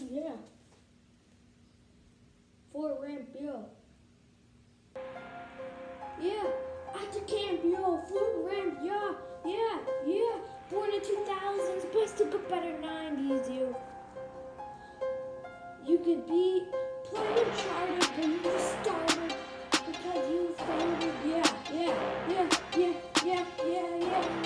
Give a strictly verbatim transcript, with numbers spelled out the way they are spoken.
Yeah. Fort Rampio. Yeah. After Campio, Fort Ramp, yeah, yeah, yeah. Born in two thousands, best took a better nineties, you. You could be playing charted, but you just started because you faded. Yeah, yeah, yeah, yeah, yeah, yeah, yeah.